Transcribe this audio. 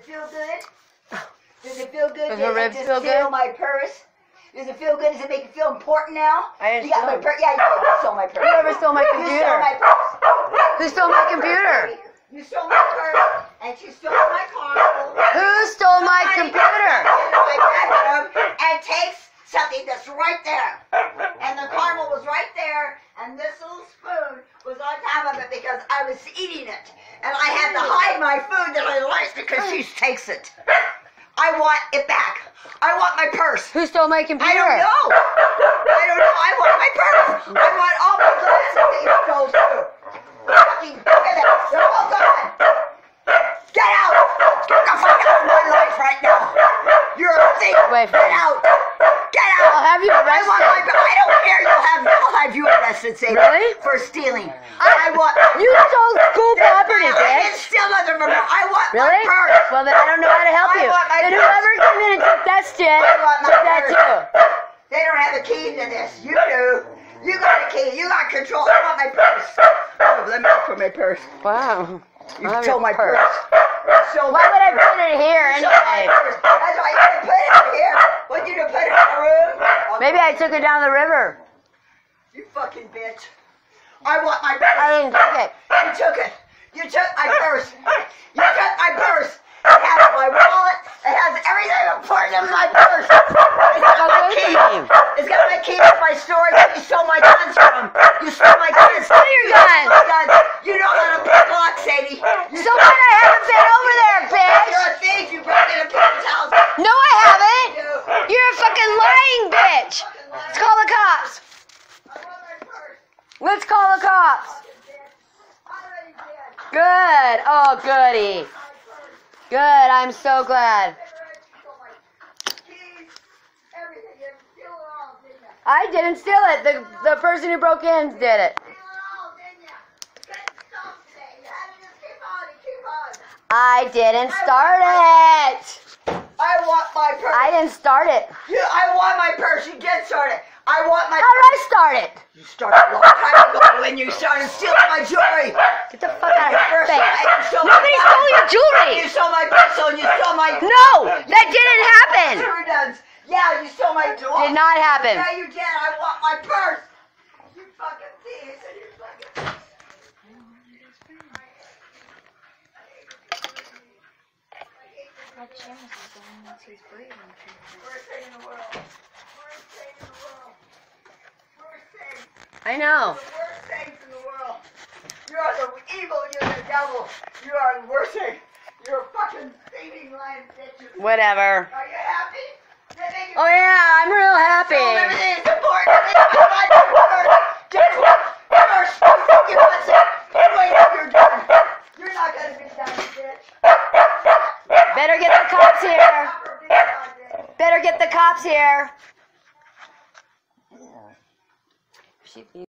feel good? Does it feel good Does her ribs to feel steal good? my purse? Does it feel good? Does it make you feel important now? I You got my purse. Yeah, you stole my purse. Whoever stole my You computer? stole my purse. Who stole my computer? You stole my purse, and she stole my car. Who stole my computer? My bedroom and takes something that's right there. And the caramel was right there, and this little spoon was on top of it because I was eating it. And I had to hide my food that I liked because she takes it. I want it back. I want my purse. Who stole my computer? I don't know. I want my purse. I want all my glasses that you stole too. Fucking look at that. They're all gone. Get out. Get the fuck out of my life right now. You're a thief. Get out. Get out. I'll have you I want my arrested. I don't care. I'll have you arrested, Sadie. Really? For stealing. I want. You stole school property, I didn't bitch. steal nothing from her. I want Really? my purse. Well, then I don't know how to help I you. want my Then purse. whoever came in and took that shit, I want my took that purse. too. They don't have a key to this. You do. You got a key. You got control. I want my purse. Oh, let me look for my purse. Wow. You stole my purse. Why would I put it here anyway? That's why you didn't put it here. What did you put it in the room? Maybe I took it down the river. You fucking bitch. I want my purse. I didn't take it. You took it. You took my purse. You took my purse. It has my wallet. It has everything important in my purse. It's got my key. It's got my key to my storage that you stole my guns from. You stole my guns. Stole your guns. You know how to pick locks, Sadie. So what? I haven't been over there, bitch. You're a thief. You broke into people's house. No, I haven't. You. You're a fucking lying bitch. Let's call the cops. I want my purse. Let's call the cops. I already did. Good. Oh, goody. Good. I'm so glad. I didn't steal it. The person who broke in did it. I didn't start it. I want my purse. I didn't start it. I want my purse. You did start it. I want my How did I start it? You started a long time ago when you started stealing my jewelry. Get the fuck out of my face. Nobody my stole your jewelry. You stole my pencil and you stole my... No, that didn't happen. Yeah, you stole my jewelry. Did not happen. Yeah, you did. I want my purse. You fucking thieves and you fucking... Worst thing in the world. Worst thing in the world. Worst thing. I know. The worst things in the world. You are the evil, you're the devil. You are the worst thing. You're a fucking thieving lying bitch. Whatever. Are you happy? Oh yeah, I'm real happy. Everything is important. Just first, you want it. Wait till you're done. You're not gonna be done, bitch. Better get the cops here. Better get the cops here.